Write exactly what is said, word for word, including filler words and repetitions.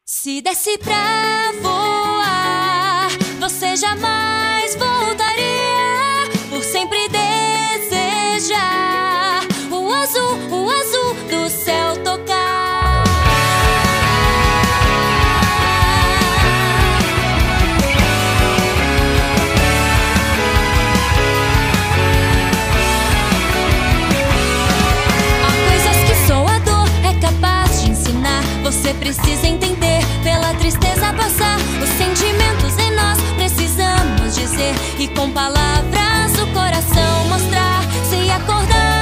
Se desse pra voar, você jamais voltaria. Por sempre desejar o azul, o azul do céu tocar. Há coisas que só a dor é capaz de ensinar. Você precisa entender, pela tristeza passar. Os sentimentos em nós precisamos dizer, e com palavras o coração mostrar. Se acordar